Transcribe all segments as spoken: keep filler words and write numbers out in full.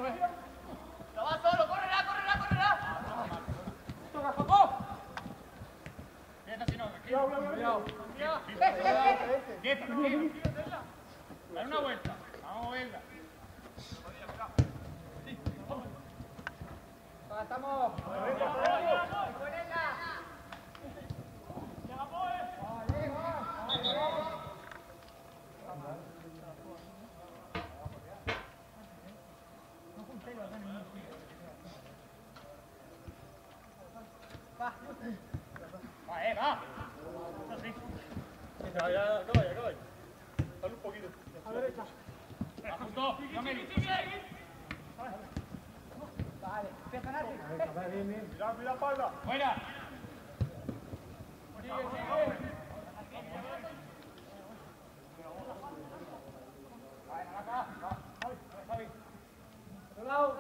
¡No va solo! ¡Córrela, córrela, córrela! ¡Toca, Jacob! Quieto, si no, tranquilo. Cuidado, Quieto, quieto, tranquilo. Dale una vuelta. Vamos a moverla. Estamos. Va, eh, va. Eso sí. Ya, ya, acaba, ya, acaba. Dale un poquito. A la derecha. Va, justo. No me Vale, empieza Nati. Mira, mira, espalda. Fuera. Sigue, sigue. Otro lado.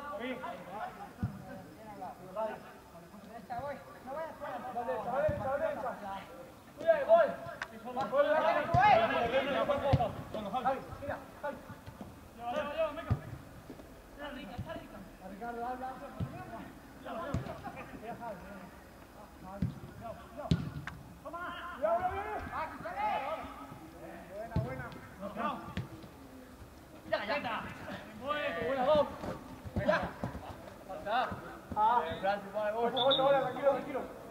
Derecha, voy. No vayas fuera. La derecha, la derecha, la derecha. Cuidado, voy. Voy, la derecha. Javi, mira, Javi. Lleva, lleva, lleva, venga. A Ricardo, habla. Buena, buena. Ya, ya está. Buena, Bob. Ya. Está. Ah. Gracias, vale, voy. Otra, otra, otra, tranquilo, tranquilo.